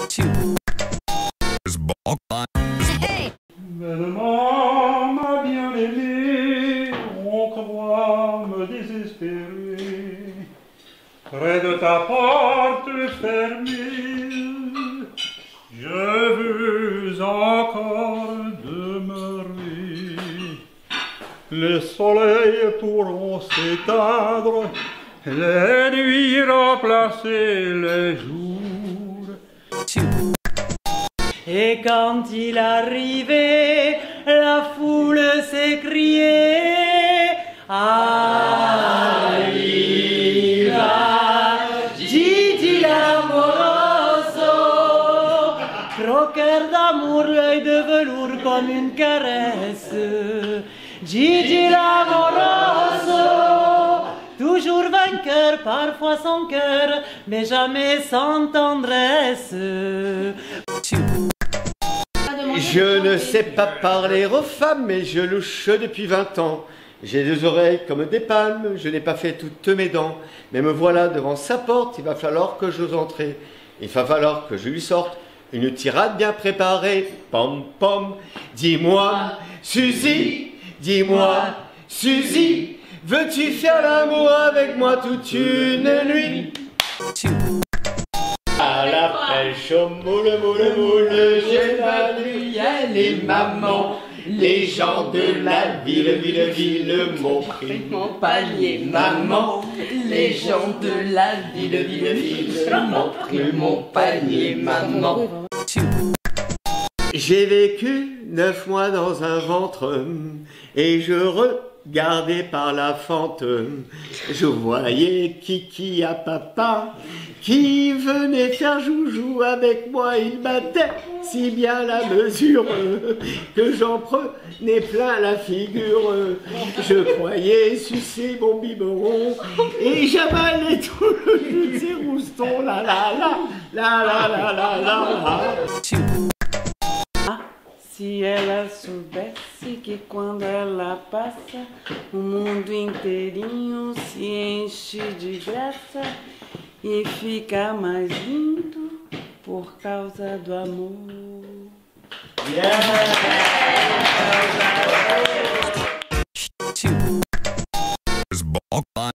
Bellement, ma bien-aimée, on croit me désespérer. Près de ta porte fermée, je veux encore demeurer. Les soleils pourront s'éteindre, les nuits remplacer les jours. Et quand il arrivait, la foule s'écriait: Arriva Gigi l'amoroso, croqueur d'amour, l'œil de velours comme une caresse. Gigi l'amoroso, toujours vainqueur, parfois sans cœur, mais jamais sans tendresse. Je ne sais pas parler aux femmes, mais je louche depuis 20 ans. J'ai des oreilles comme des palmes, je n'ai pas fait toutes mes dents. Mais me voilà devant sa porte, il va falloir que j'ose entrer. Il va falloir que je lui sorte une tirade bien préparée. Pom pom, dis-moi, Suzy, dis-moi, Suzy, veux-tu faire l'amour avec moi toute une nuit? À la pêche au moule, moule, moule, j'évalue les mamans. Les gens de la ville m'ont pris mon panier, maman. Les gens de la ville m'ont pris mon panier, maman. J'ai vécu 9 mois dans un ventre et je regardais par la fente. Je voyais Kiki à papa qui venait faire joujou avec moi. Il battait si bien la mesure que j'en prenais plein la figure. Je croyais sucer mon biberon et j'avalais tout le jus de ses roustons. La la la la la la la la. Se ela soubesse que quando ela passa, o mundo inteirinho se enche de graça e fica mais lindo por causa do amor. Yeah.